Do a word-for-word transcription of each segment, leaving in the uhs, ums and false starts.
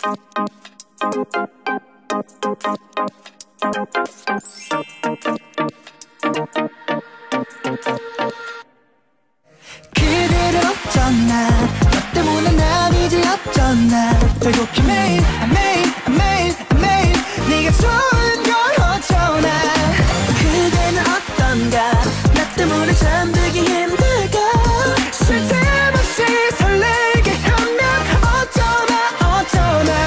그대를 어쩌나 너 때문에 난 이제 어쩌나 배고프 매일 매일 매일 매일 네가 좋은 걸 어쩌나 그대는 어떤가 나 때문에 잠들기 힘들까 쓸데없이 설레게 하면 어쩌나 어쩌나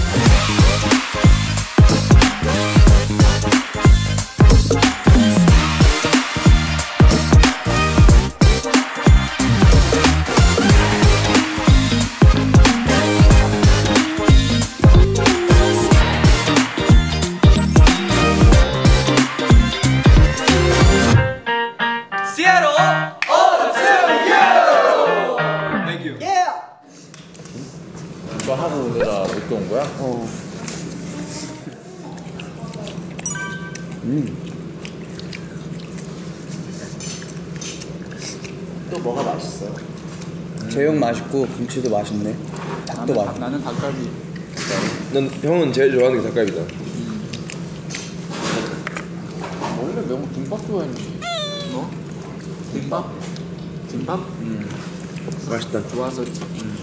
이거 하고 내가 늦게 온 거야? 어. 음. 또 뭐가 맛있어요? 음. 제육 맛있고 김치도 맛있네. 닭도 맛있네. 나는 닭갈비. 난 형은 제일 좋아하는 게 닭갈비다. 음. 원래 명은 김밥 좋아했는데. 뭐? 김밥? 김밥? 음. 맛있다. 좋아서. 음.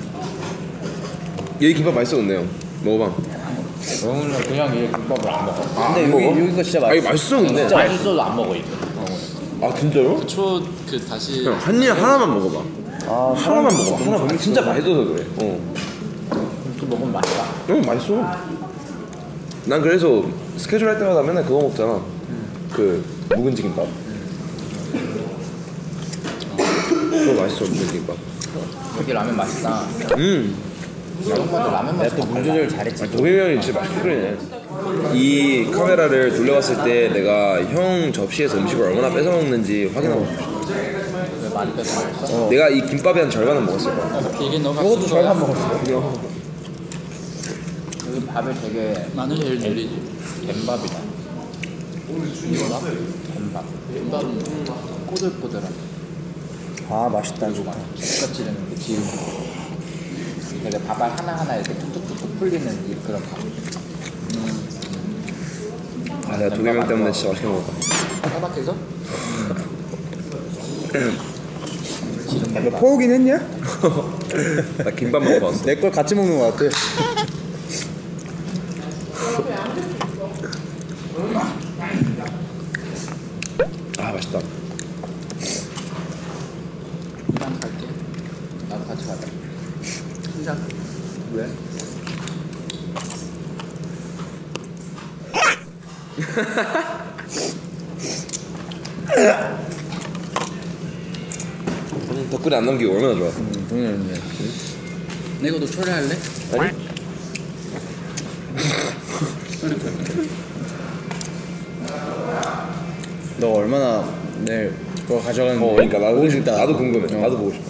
얘 김밥 맛있어 근데 형. 먹어봐. 명은은 그냥 얘 김밥을 안 먹어. 아, 근데 안 여기 먹어? 여기가 진짜 맛있어. 아니 맛있어 근데. 진짜 맛있어도 안 먹어 이거. 아 진짜요? 초그 다시. 형 한 입 하나만 먹어봐. 아, 하나만 먹어. 하나만. 진짜 맛있어서 그래. 어. 또 먹으면 맛있다. 형 맛있어. 난 그래서 스케줄 할 때마다 맨날 그거 먹잖아. 음. 그 묵은지 김밥. 음. 그거 맛있어 묵은지 김밥. 여기 라면 맛있다. 음. 이런 것도 라면 맛있다. 또 물 조절 잘했지. 아니, 동현이 형이 진짜 맛있게 끓이네. 이 카메라를 돌려봤을 때 내가 형 접시에서 음식을 얼마나 뺏어 먹는지 확인하고 싶어. 왜 많이 뺏어 먹었어? 어. 내가 이 김밥의 한 절반은 먹었을 거야. 이게 너가 그것도 절반 먹었어. 여기 밥을 되게 마늘 제일 느리지. 뱀밥이다. 이거다? 뱀밥. 뱀밥은 꼬들꼬들한. 아 맛있다 좋다. 똑같이 되는 게 지금 되게 밥알 하나하나 이렇게 툭툭툭툭 풀리는 이 그런 밥. 음. 아 내가 도겸형 때문에 진짜 맛있게 먹었다. 까박해서? 너 포우긴 했냐? 나 김밥 먹고 왔어. 내 걸 같이 먹는 거 같아. 아 맛있다. 한 잔 갈게. 나도 같이 가자. 한 잔. 왜? 음, 덕분에 안 남기고 얼마나 좋아. 응, 동현이네. 내 것도 초래할래? 아니? 너 얼마나 내 그거 가져가는데? 어 그러니까 나도 보고 싶다. 나도 궁금해. 어. 나도 보고 싶어.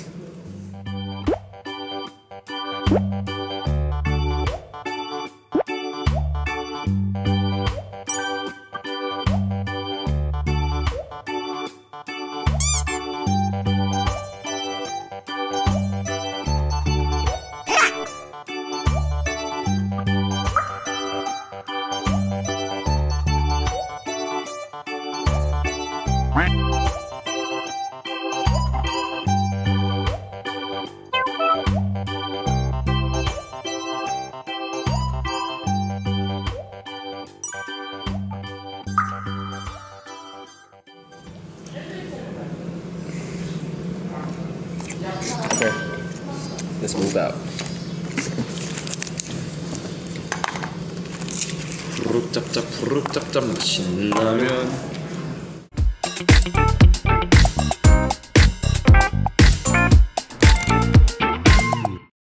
Okay. Let's move out. 푸르짭짭 푸르짭짭 맛있는 라면.